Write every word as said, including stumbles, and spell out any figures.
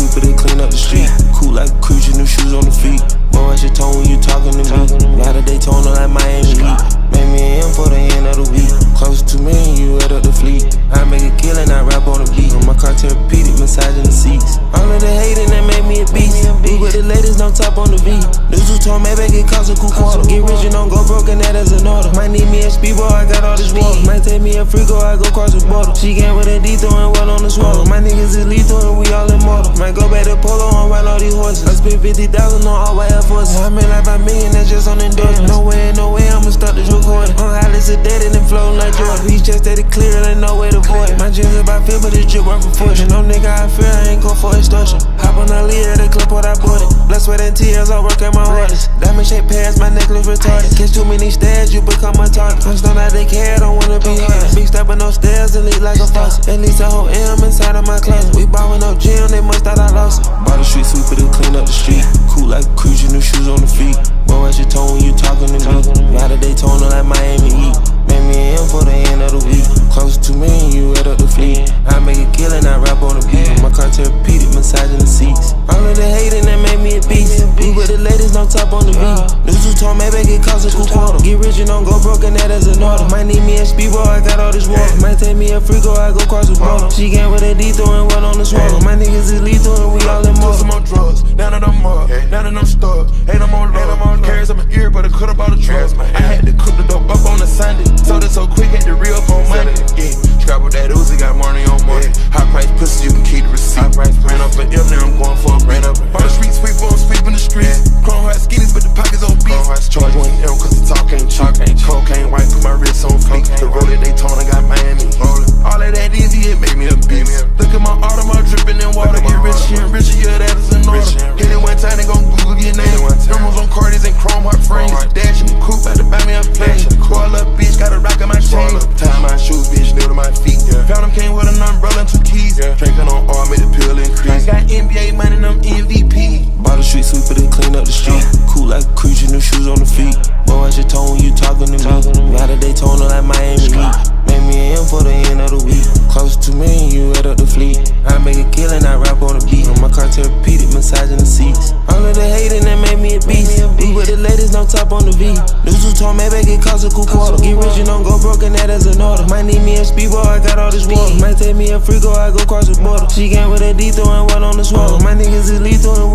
sweeper to clean up the street. Cool like a cruise, your new shoes on the feet. Boy, watch your tone when you talking to me. Lotta Daytona like Miami Heat. Made me an M for the end of the week. Close to me and you head up the fleet. I make a killin, I rap on the beat. On my car Tempur-Pedic, massagin the seats. All of the hating that made me a beast. Be with the ladies, no top on the V. News who told me back it cost a cool quarter. Get rich and don't go broke, and that is an order. Might need me a speedball, I got all this water. Might take me a free go, I go cross the border. She came with a D throwing well on the swallow. My niggas is lethal and we all immortal. Might go back to Polo and ride all these horses. I spent fifty thousand on all white Air Forces. I made like five million, that's just on endorsement. No way, no way, I'ma start this recording. On highly sedated and floating like Jordan. These checks that it clear, there ain't no way to avoid it. My jeans about feel, but this drip work for fortune. No nigga I fear, I ain't go for extortion. Hop on the lead at the clip, what I bought it. Blood, sweat, and tears, I work at my hardest. Diamond shape pairs, my necklace retarded. Catch too many stairs, you become a target. I'm stoned out they care, don't wanna be hard. Big step no stairs and leak like a faucet. At least a whole M inside of my closet. We ballin' up gym, they must thought I lost it. Bought a street sweeper to clean up the street. Cool like a cruise, your new shoes on the feet. Boy, watch your tone when you talking to me. Lotta Daytona like Miami Heat. Made me an M for the end of the week. Close to me and you head up the fleet. I make a killin, I rap on the beat. On my car Tempur-Pedic, massagin the seats. All of the hating that made me a beast. Be with the ladies, no top on the V. News who told me back it cost a cool quarter. Get rich and don't go broke, and that is an order. Might need me a speedball, I got all this water. Might take me a free go, I go cross the border. She came with a D throwing well on the swallow. My niggas is lethal and we all immortal. Some more drugs, now that I'm up, now that I'm stuck. Ain't no more love, carries on my ear, but I could've bought a truck. I had to cook the dope up on a Sunday. Sold it so quick, had to re-up on Monday. Yeah, scrap with that Uzi, got money on money. High price pussy, you can keep the receipt. Ran up an M, now I'm going for a brand up. Bought a street sweeper, I'm sweeping the streets. Chrome heart skinnies, but the pockets on beats. Charge one M, cause the talk ain't cheap. Cocaine white, put my wrist on fleek. The road at Daytona got Miami. All of that easy, it made me a beast. Look at my Audemars dripping in water. Get richer and richer, yeah, that is an order. Hit it one time, they gon' Google your name. Numbers on Cardi's and chrome heart frames. Dash in the coupe, had to buy me a plane. Call up, bitch, got a rock in my chain. Tie my shoes, bitch, nail to my feet. Found him, came with an umbrella and two keys. Drinking on all, made the pill increase. Got N B A money, I'm M V P. Bought a street sweeper to clean up the street. Cool like a cruise, your new shoes on the feet. Boy, watch your tone when you talking to me. Lotta Daytona like Miami Heat. Made me an M for the end of the week. Close to me and you head up the fleet. I make a killin, I rap on the beat. On my car Tempur-Pedic, massagin the seats. All of the hating that made me a beast. Be with the ladies, no top on the V. News who told me back it cost a cool quarter. Get rich and don't go broke, and that is an order. Might need me a speedball, I got all this water. Might take me a free go, I go cross the border. She came with a D throwing well on the swallow. My niggas is lethal and